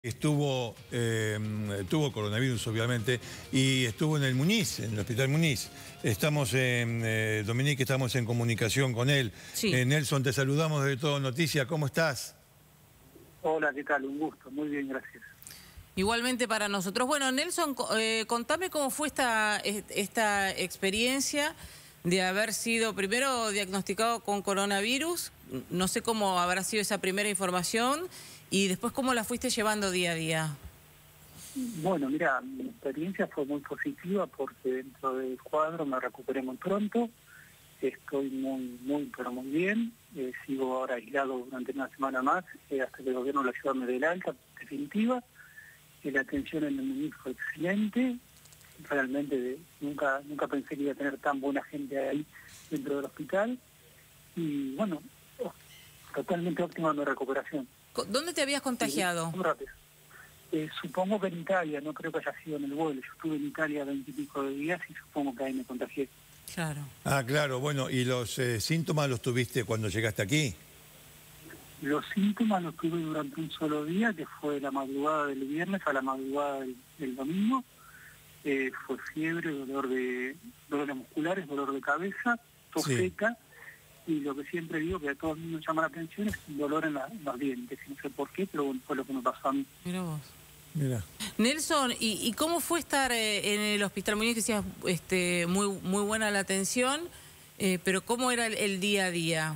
Tuvo coronavirus, obviamente, y estuvo en el Muñiz, en el Hospital Muñiz. Estamos en, Dominique, estamos en comunicación con él. Sí. Nelson, te saludamos de Todo Noticias. ¿Cómo estás? Hola, ¿qué tal? Un gusto. Muy bien, gracias. Igualmente para nosotros. Bueno, Nelson, contame cómo fue esta experiencia de haber sido primero diagnosticado con coronavirus. No sé cómo habrá sido esa primera información y después cómo la fuiste llevando día a día. Bueno, mira, mi experiencia fue muy positiva porque dentro del cuadro me recuperé muy pronto. Estoy pero muy bien. Sigo ahora aislado durante una semana más hasta que el gobierno de la ciudad me dé el alta definitiva. La atención en el Muñiz fue excelente. Realmente nunca pensé que iba a tener tan buena gente ahí dentro del hospital. Y bueno, totalmente óptima mi recuperación. ¿Dónde te habías contagiado? Muy rápido. Supongo que en Italia, no creo que haya sido en el vuelo. Yo estuve en Italia 20 y pico de días y supongo que ahí me contagié. Claro. Ah, claro, bueno, ¿y los síntomas los tuviste cuando llegaste aquí? Los síntomas los tuve durante un solo día, que fue la madrugada del viernes a la madrugada del domingo. Fue fiebre, dolores musculares, dolor de cabeza, tos seca. Y lo que siempre digo, que a todo el mundo llama la atención, es un dolor en los dientes. No sé por qué, pero bueno, fue lo que me pasó a mí. Mira vos. Mira. Nelson, ¿y cómo fue estar en el Hospital Muñiz? Que decías, muy buena la atención, pero ¿cómo era el día a día?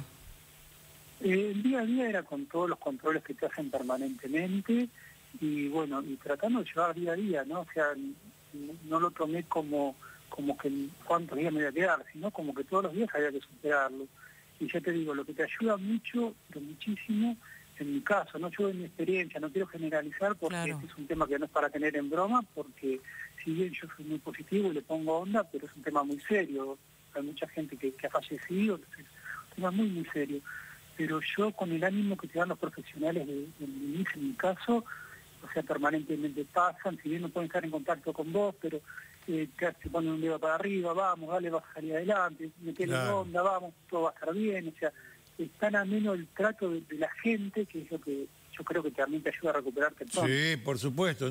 El día a día era con todos los controles que te hacen permanentemente y bueno, y tratando de llevar día a día, ¿no? O sea, no lo tomé como que cuántos días me iba a quedar, sino como que todos los días había que superarlo. Y ya te digo, lo que te ayuda mucho, muchísimo, en mi caso, no yo en mi experiencia, no quiero generalizar porque Claro. Este es un tema que no es para tener en broma, porque si bien yo soy muy positivo y le pongo onda, pero es un tema muy serio. Hay mucha gente que ha fallecido, entonces es un tema muy serio. Pero yo con el ánimo que te dan los profesionales del Muñiz, en mi caso, o sea, permanentemente pasan, si bien no pueden estar en contacto con vos, pero te ponen un dedo para arriba, vamos, dale, vas a salir adelante, metele onda, vamos, todo va a estar bien, o sea, es tan ameno el trato de la gente, que es lo que yo creo que también te ayuda a recuperarte pronto. Sí, por supuesto,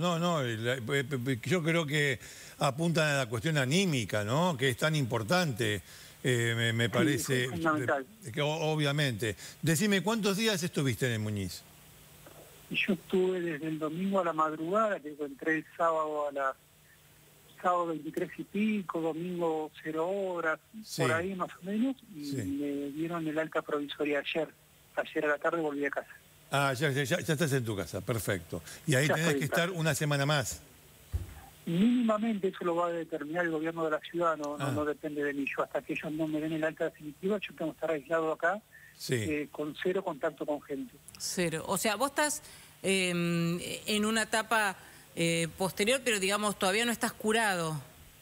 yo creo que apuntan a la cuestión anímica, ¿no? Que es tan importante. Me parece, es fundamental. Que obviamente. Decime, ¿cuántos días estuviste en el Muñiz? Yo estuve desde el domingo a la madrugada, que entré el sábado sábado 23 y pico, domingo 0 horas, por ahí más o menos, y me dieron el alta provisoria ayer. Ayer a la tarde volví a casa. Ah, ya estás en tu casa, perfecto. Y ahí tenés que estar una semana más. Mínimamente eso lo va a determinar el gobierno de la ciudad, no depende de mí. Yo hasta que ellos no me den el alta definitiva, yo tengo que estar aislado acá, con cero contacto con gente. Cero. O sea, vos estás en una etapa posterior, pero digamos, todavía no estás curado.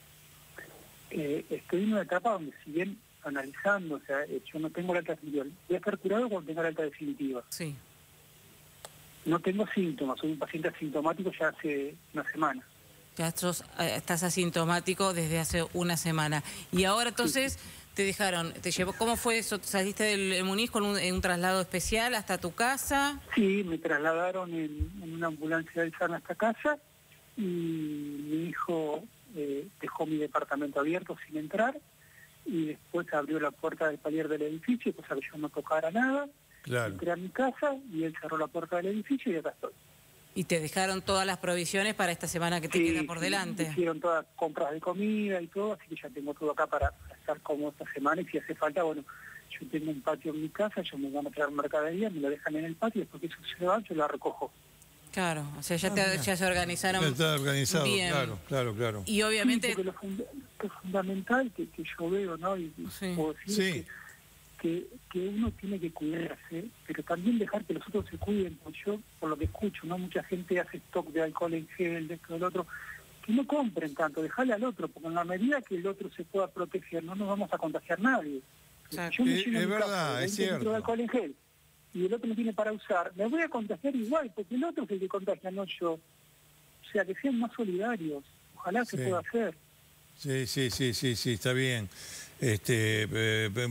Estoy en una etapa donde, si bien analizando, o sea, yo no tengo el alta definitiva. Voy a estar curado cuando tenga la alta definitiva. Sí. No tengo síntomas, soy un paciente asintomático ya hace una semana. Ya estás asintomático desde hace una semana. Y ahora entonces te dejaron, ¿cómo fue eso? ¿Saliste del Muñiz con un traslado especial hasta tu casa? Sí, me trasladaron en una ambulancia del SAN hasta casa y mi hijo dejó mi departamento abierto sin entrar y después abrió la puerta del palier del edificio, cosa que yo no tocara nada. Claro. Entré a mi casa y él cerró la puerta del edificio y acá estoy. Y te dejaron todas las provisiones para esta semana que te queda por delante. Hicieron todas compras de comida y todo, así que ya tengo todo acá para estar como esta semana y si hace falta, bueno, yo tengo un patio en mi casa, yo me van a traer mercadería, me lo dejan en el patio y después que eso se va, yo la recojo. Claro, o sea, ya se organizaron. Ya está organizado, bien. Claro. Y obviamente... Sí, porque lo fundamental que yo veo, ¿no? Y puedo decir que uno tiene que cuidarse, pero también dejar que los otros se cuiden, porque yo, por lo que escucho, ¿no? Mucha gente hace stock de alcohol en gel, de esto, del otro, que no compren tanto, dejarle al otro, porque en la medida que el otro se pueda proteger, no nos vamos a contagiar nadie. Yo me lleno es mi verdad, casa, es cierto. de alcohol en gel, y el otro no tiene para usar, me voy a contagiar igual, porque el otro es el que contagia, no yo. O sea, que sean más solidarios, ojalá se pueda hacer. Sí, está bien.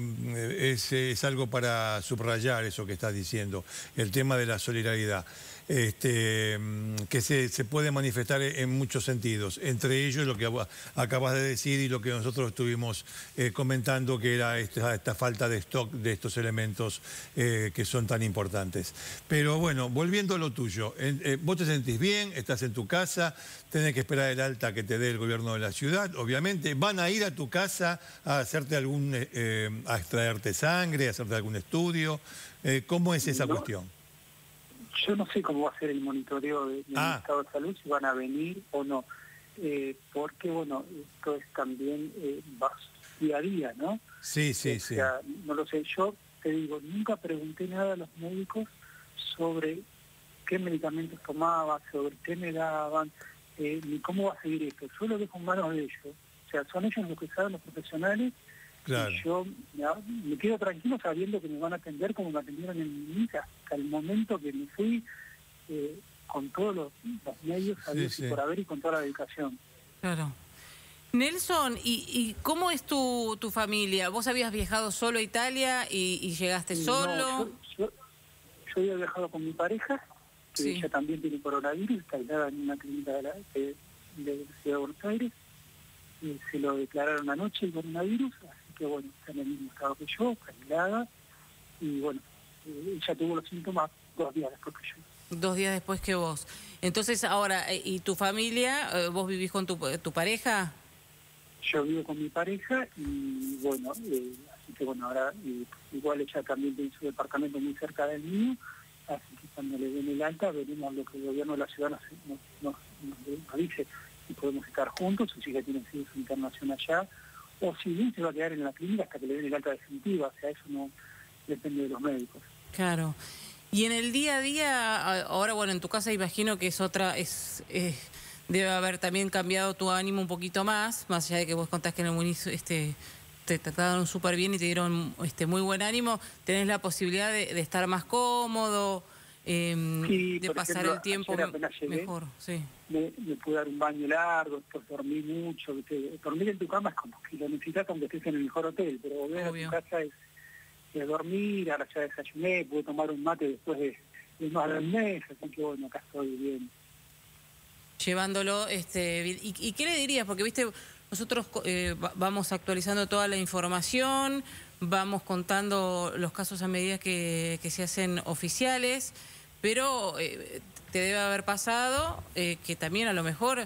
Es algo para subrayar eso que estás diciendo, el tema de la solidaridad. que se puede manifestar en muchos sentidos, entre ellos lo que acabas de decir y lo que nosotros estuvimos comentando, que era esta falta de stock de estos elementos que son tan importantes. Pero bueno, volviendo a lo tuyo, vos te sentís bien, estás en tu casa, tenés que esperar el alta que te dé el gobierno de la ciudad, obviamente. ¿Van a ir a tu casa a hacerte a extraerte sangre, a hacerte algún estudio? ¿Cómo es esa cuestión? Yo no sé cómo va a ser el monitoreo de mi estado de salud, si van a venir o no, porque bueno, esto es también va día a día, ¿no? Sí. O sea, no lo sé, yo te digo, nunca pregunté nada a los médicos sobre qué medicamentos tomaba, sobre qué me daban, ni cómo va a seguir esto. Yo lo dejo en manos de ellos. O sea, son ellos los que saben, los profesionales. Claro. Y yo me quedo tranquilo sabiendo que me van a atender como me atendieron en mi hija. Hasta el momento que me fui con todos los medios sabidos y por haber y con toda la dedicación. Claro. Nelson, ¿y cómo es tu familia? ¿Vos habías viajado solo a Italia y llegaste solo? No, yo había viajado con mi pareja, que ella también tiene coronavirus, está aislada en una clínica de la Ciudad de Buenos Aires. Se lo declararon anoche el coronavirus, así que bueno, está en el mismo estado que yo, aislada, y bueno, ella tuvo los síntomas 2 días después que yo. 2 días después que vos. Entonces ahora, ¿y tu familia? ¿Vos vivís con tu pareja? Yo vivo con mi pareja y bueno, así que bueno, ahora igual ella también tiene su departamento muy cerca del mío, así que cuando le den el alta veremos lo que el gobierno de la ciudad nos dice, si podemos estar juntos, o si ella tiene su internación allá, o si bien se va a quedar en la clínica hasta que le den el alta definitiva, o sea, eso no depende de los médicos. Claro. Y en el día a día, ahora bueno, en tu casa imagino que debe haber también cambiado tu ánimo un poquito más allá de que vos contás que en el municipio te trataron súper bien y te dieron muy buen ánimo. ¿Tenés la posibilidad de estar más cómodo, de pasar ejemplo, el tiempo mejor? Sí. Me pude dar un baño largo, después dormí mucho. Dormir en tu cama es como que lo necesitas aunque estés en el mejor hotel, pero volver a tu casa es dormir, ahora ya desayuné, pude tomar un mate después de más de un mes, así que bueno, acá estoy bien. Llevándolo, ¿y qué le dirías? Porque, viste, nosotros vamos actualizando toda la información, vamos contando los casos a medida que se hacen oficiales, pero te debe haber pasado que también a lo mejor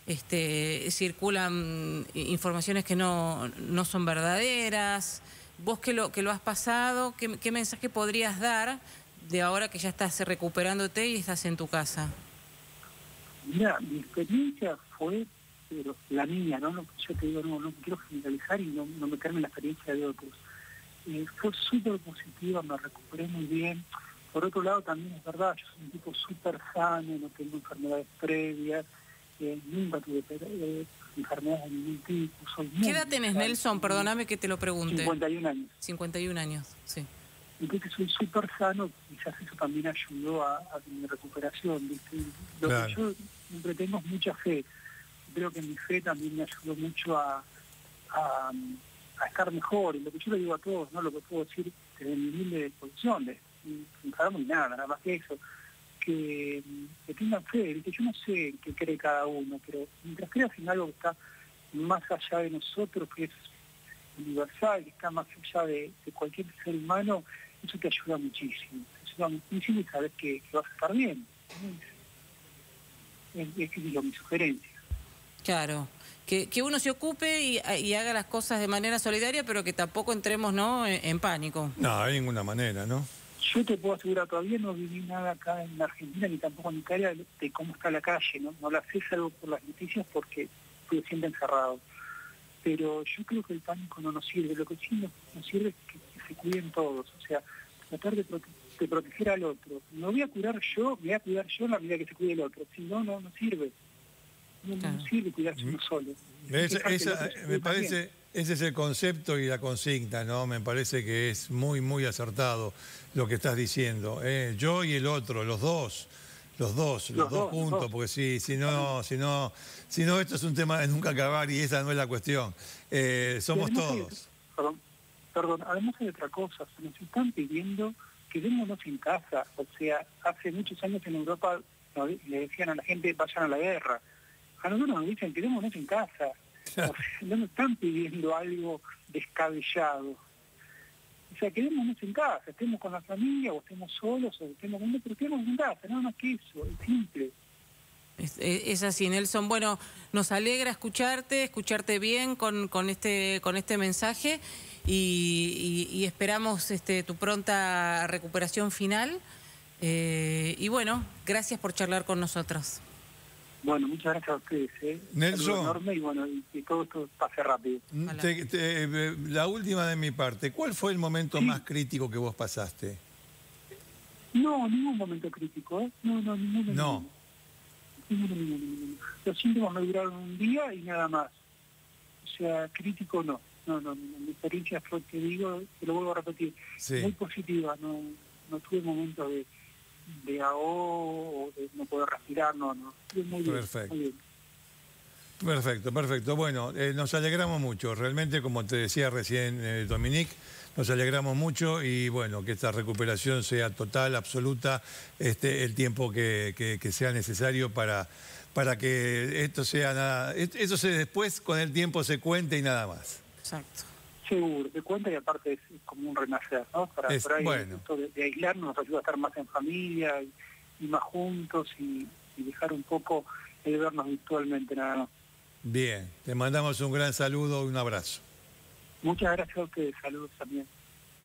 circulan informaciones que no son verdaderas. Vos que lo has pasado, ¿qué mensaje podrías dar de ahora que ya estás recuperándote y estás en tu casa? Mira, mi experiencia fue la mía, ¿no? Yo te digo, no quiero generalizar y no meterme en la experiencia de otros. Fue súper positiva, me recuperé muy bien. Por otro lado, también es verdad, yo soy un tipo súper sano, no tengo enfermedades previas, nunca tuve enfermedades de ningún tipo. ¿Qué edad tenés, Nelson? Perdóname que te lo pregunte. 51 años. 51 años, sí. Entonces soy súper sano, quizás eso también ayudó a mi recuperación, ¿viste? Lo que yo siempre tengo es mucha fe. Creo que mi fe también me ayudó mucho a estar mejor. Y lo que yo le digo a todos, ¿no? Lo que puedo decir desde mi humilde posición, sin sabemos ni nada más que eso, que tengan fe, ¿viste? Yo no sé qué cree cada uno, pero mientras creas en algo que está más allá de nosotros, que es universal, que está más allá de cualquier ser humano, eso te ayuda muchísimo. Te ayuda muchísimo y sabes que vas a estar bien. Es mi sugerencia. Claro. Que uno se ocupe y haga las cosas de manera solidaria, pero que tampoco entremos, ¿no?, en pánico. No, de ninguna manera, ¿no? Yo te puedo asegurar, todavía no viví nada acá en Argentina, ni tampoco en Italia, de cómo está la calle, ¿no? No la sé, salvo por las noticias, porque estuve siempre encerrado. Pero yo creo que el pánico no nos sirve. Lo que sí nos sirve es que se cuiden todos. O sea, tratar de proteger al otro. Me voy a cuidar yo en la medida que se cuide el otro. Si no, no sirve. No sirve cuidarse uno solo. Me parece, ese es el concepto y la consigna, ¿no? Me parece que es muy, muy acertado lo que estás diciendo. Yo y el otro, los dos juntos, porque si no, esto es un tema de nunca acabar y esa no es la cuestión. Somos todos. Perdón, además hay otra cosa, se nos están pidiendo quedémonos en casa. O sea, hace muchos años en Europa le decían a la gente, vayan a la guerra. A nosotros nos dicen, quedémonos en casa. O sea, no nos están pidiendo algo descabellado. O sea, quedémonos en casa, estemos con la familia, o estemos solos, o estemos con... pero quedémonos en casa, nada más que eso, es simple. Es así, Nelson. Bueno, nos alegra escucharte bien con este mensaje y esperamos tu pronta recuperación final. Y bueno, gracias por charlar con nosotros. Bueno, muchas gracias a ustedes. Nelson. Enorme y bueno, y todo esto pase rápido. La última de mi parte, ¿cuál fue el momento más crítico que vos pasaste? No, ningún momento crítico, ¿eh? No, ninguno. No. Ninguno. Los síntomas me duraron un día y nada más. O sea, crítico no. No. Mi experiencia fue, te digo, te lo vuelvo a repetir, Sí. muy positiva. No tuve momentos de ahogo o de no poder respirar, no. Estuve muy bien. Perfecto. Muy bien. Perfecto. Bueno, nos alegramos mucho. Realmente, como te decía recién Dominique, nos alegramos mucho y bueno, que esta recuperación sea total, absoluta, el tiempo que sea necesario para que esto sea nada. Eso después con el tiempo se cuente y nada más. Exacto. Seguro, te cuenta y aparte es como un renacer, ¿no? Por ahí bueno. esto de aislarnos nos ayuda a estar más en familia y más juntos y dejar un poco el vernos virtualmente nada más. Bien, te mandamos un gran saludo y un abrazo. Muchas gracias a ustedes, saludos también.